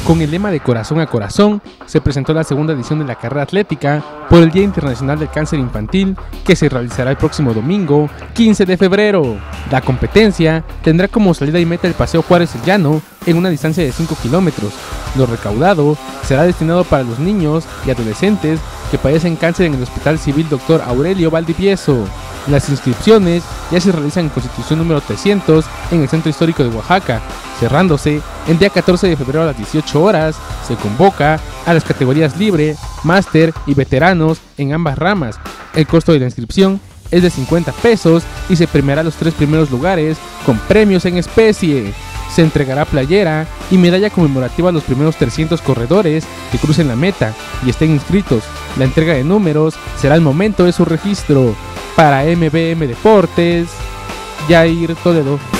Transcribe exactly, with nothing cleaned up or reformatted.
Con el lema de Corazón a Corazón, se presentó la segunda edición de la carrera atlética por el Día Internacional del Cáncer Infantil, que se realizará el próximo domingo, quince de febrero. La competencia tendrá como salida y meta el Paseo Juárez El Llano en una distancia de cinco kilómetros. Lo recaudado será destinado para los niños y adolescentes que padecen cáncer en el Hospital Civil Doctor Aurelio Valdivieso. Las inscripciones ya se realizan en Constitución número trescientos en el Centro Histórico de Oaxaca, cerrándose el día catorce de febrero a las dieciocho horas. Se convoca a las categorías libre, máster y veteranos en ambas ramas. El costo de la inscripción es de cincuenta pesos y se premiará a los tres primeros lugares con premios en especie. Se entregará playera y medalla conmemorativa a los primeros trescientos corredores que crucen la meta y estén inscritos. La entrega de números será al momento de su registro. Para M B M Deportes, Jair Toledo.